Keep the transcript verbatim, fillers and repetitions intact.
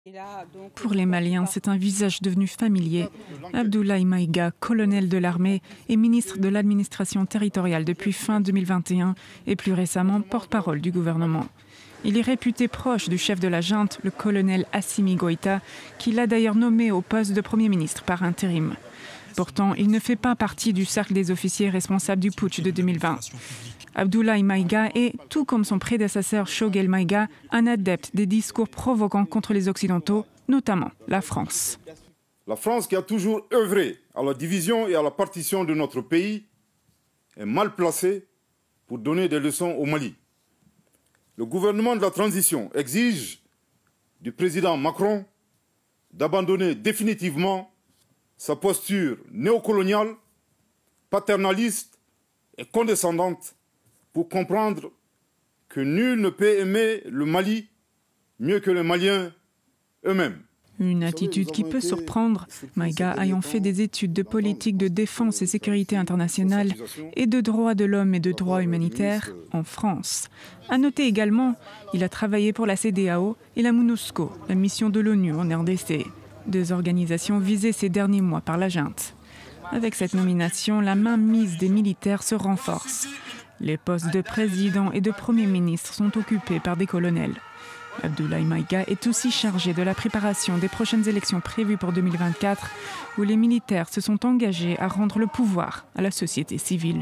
Pour les Maliens, c'est un visage devenu familier. Abdoulaye Maïga, colonel de l'armée et ministre de l'administration territoriale depuis fin deux mille vingt et un et plus récemment porte-parole du gouvernement. Il est réputé proche du chef de la junte, le colonel Assimi Goïta, qui l'a d'ailleurs nommé au poste de Premier ministre par intérim. Pourtant, il ne fait pas partie du cercle des officiers responsables du putsch de deux mille vingt. Abdoulaye Maïga est, tout comme son prédécesseur Choguel Maïga, un adepte des discours provoquants contre les Occidentaux, notamment la France. La France, qui a toujours œuvré à la division et à la partition de notre pays, est mal placée pour donner des leçons au Mali. Le gouvernement de la transition exige du président Macron d'abandonner définitivement sa posture néocoloniale, paternaliste et condescendante pour comprendre que nul ne peut aimer le Mali mieux que les Maliens eux-mêmes. Une attitude qui peut surprendre, Maïga ayant fait des études de politique de défense et sécurité internationale et de droits de l'homme et de droits humanitaires en France. À noter également, il a travaillé pour la C E D E A O et la MONUSCO, la mission de l'ONU en R D C, deux organisations visées ces derniers mois par la junte. Avec cette nomination, la mainmise des militaires se renforce. Les postes de président et de premier ministre sont occupés par des colonels. Abdoulaye Maïga est aussi chargé de la préparation des prochaines élections prévues pour deux mille vingt-quatre, où les militaires se sont engagés à rendre le pouvoir à la société civile.